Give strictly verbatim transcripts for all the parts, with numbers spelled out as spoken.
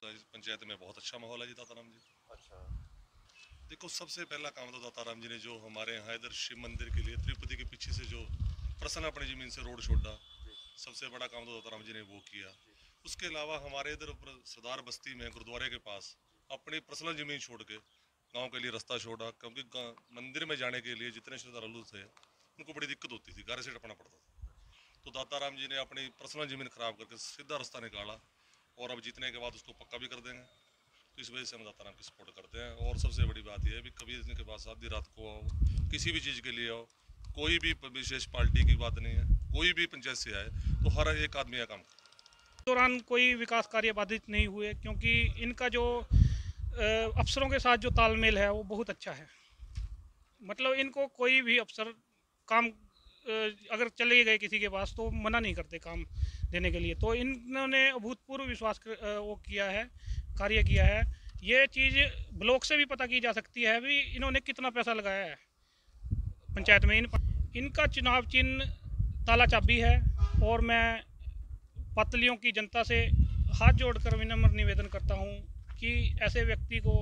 पंचायत में बहुत अच्छा माहौल है जी दाताराम जी। अच्छा। देखो, सबसे पहला काम तो दाताराम जी ने जो हमारे यहाँ इधर शिव मंदिर के लिए तिरुपति के पीछे से जो प्रसन्न अपनी जमीन से रोड छोड़ा, सबसे बड़ा काम तो दाताराम जी ने वो किया। उसके अलावा हमारे इधर ऊपर सरदार बस्ती में गुरुद्वारे के पास अपनी पर्सनल जमीन छोड़ के गांव के लिए रास्ता छोड़ा, क्योंकि मंदिर में जाने के लिए जितने श्रद्धालु थे उनको बड़ी दिक्कत होती थी, घर से टपना पड़ता था। तो दाताराम जी ने अपनी पर्सनल जमीन खराब करके सीधा रास्ता निकाला और अब जीतने के बाद उसको पक्का भी कर देंगे। तो इस वजह से हम दाताराम की सपोर्ट करते हैं। और सबसे बड़ी बात यह है कि कभी इनके पास आधी रात को आओ, किसी भी चीज़ के लिए आओ, कोई भी विशेष पार्टी की बात नहीं है, कोई भी पंचायत से आए तो हर एक आदमी का काम दौरान कोई विकास कार्य बाधित नहीं हुए, क्योंकि इनका जो अफसरों के साथ जो तालमेल है वो बहुत अच्छा है। मतलब इनको कोई भी अफसर काम अगर चले गए किसी के पास तो मना नहीं करते काम देने के लिए। तो इन्होंने अभूतपूर्व विश्वास वो किया है, कार्य किया है। ये चीज़ ब्लॉक से भी पता की जा सकती है भी इन्होंने कितना पैसा लगाया है पंचायत में। इन इनका चुनाव चिन्ह ताला चाबी है। और मैं पातलियों की जनता से हाथ जोड़कर विनम्र निवेदन करता हूं कि ऐसे व्यक्ति को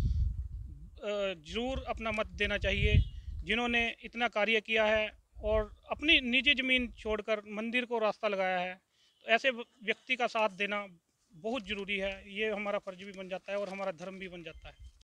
ज़रूर अपना मत देना चाहिए जिन्होंने इतना कार्य किया है और अपनी निजी ज़मीन छोड़कर मंदिर को रास्ता लगाया है। तो ऐसे व्यक्ति का साथ देना बहुत ज़रूरी है। ये हमारा फर्ज भी बन जाता है और हमारा धर्म भी बन जाता है।